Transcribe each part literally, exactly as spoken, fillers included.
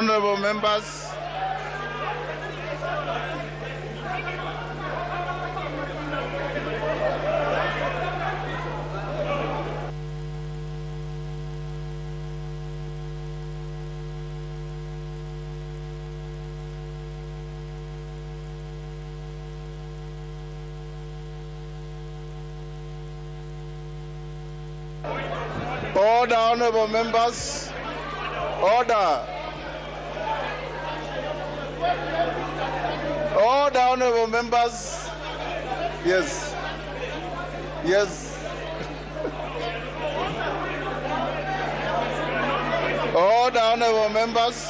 honorable members. Order, honorable members. Order. Order, honorable members. Yes. Yes. Order, honorable members.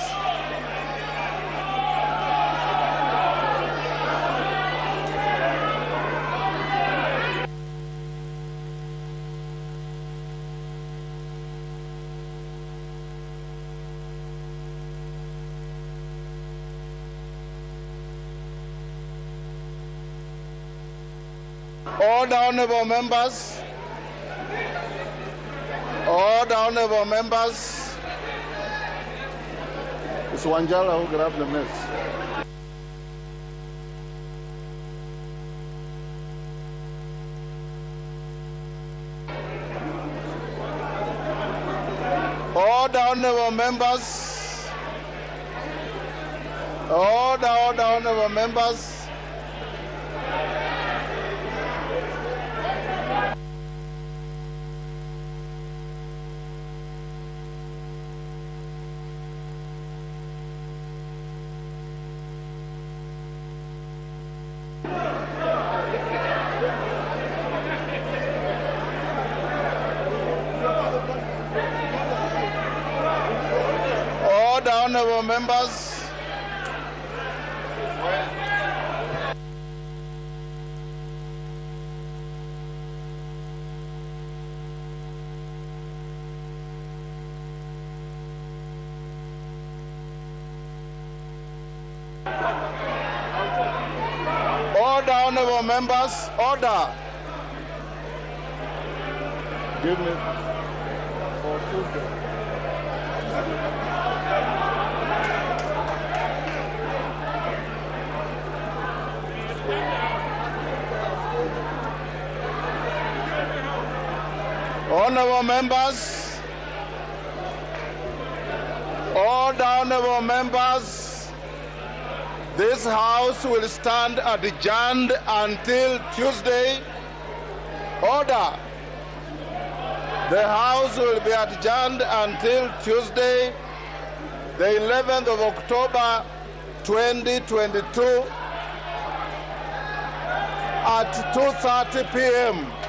Order, honorable members. Order, honorable members. It's Wanjala who grabbed the mess. Order, honorable members. Order, order, honorable members. Order, honorable members. Order, honorable members. Order. Give me for Tuesday. Honorable members, order, honorable members, this House will stand adjourned until Tuesday. Order. The House will be adjourned until Tuesday, the eleventh of October, twenty twenty-two, at two thirty p m